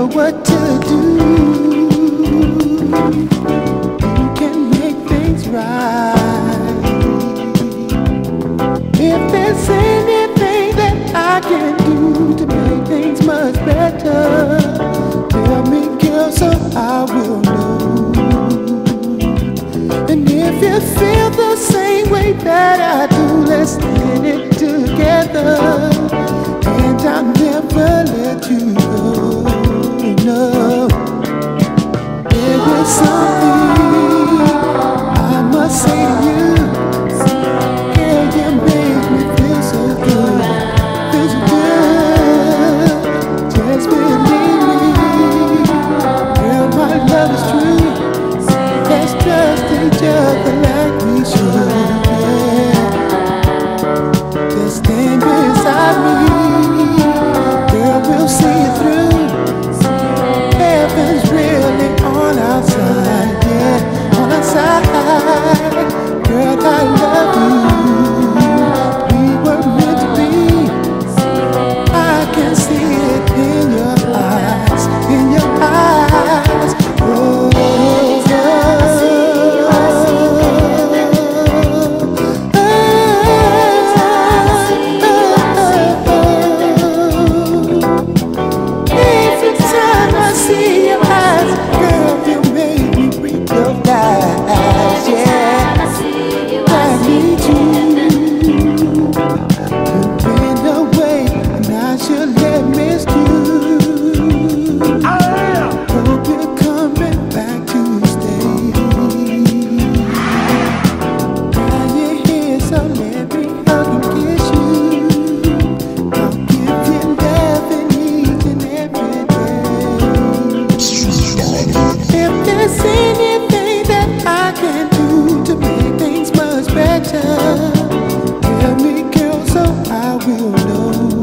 what to do. You can make things right. If there's anything that I can do to make things much better, tell me, girl, so I will know. And if you feel the same way that I do, let's get it together. And I'll never let you go. No, there is something I must say to you. Girl, you make me feel so good. Feel so good. Just believe me. Girl, my love is true. Let's trust each other like we should. Yeah. Just stand beside me. Girl, we'll see it through. Heaven's really on our side, yeah, on our side. Girl, I love you. We were meant to be. I can see it in your eyes, in your eyes. Oh, tell me, girl, so I will know.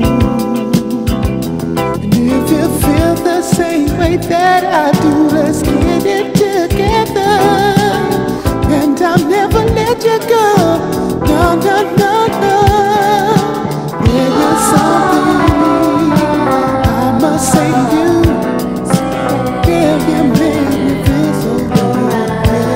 And if you feel the same way that I do, let's get it together. And I'll never let you go. No, no, no, no. There is something I must say to you. Girl, you make me feel so good.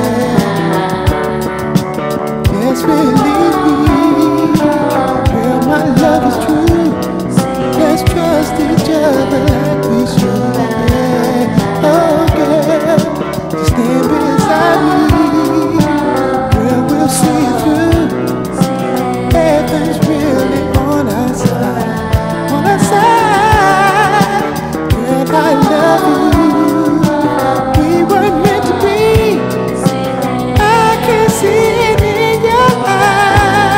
Yes, believe me, girl, my love is true. Let's trust each other like we should. Yeah. Oh, girl, just stand beside me. Girl, we'll see it through. Heaven's really on our side, on our side. Girl, I love you. We were meant to be. I can see it in your eyes.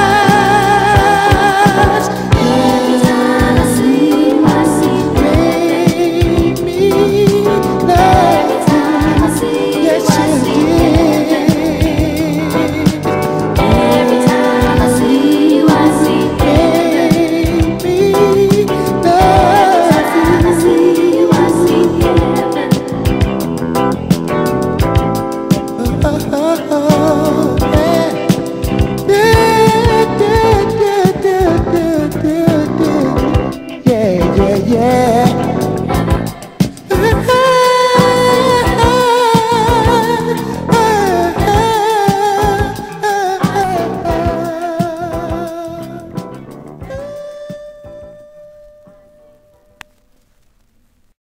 Make me love you. Yes, you did. Every time I see you, I see heaven. Make me love I see you, I see heaven. oh, yeah. Yeah, yeah, yeah.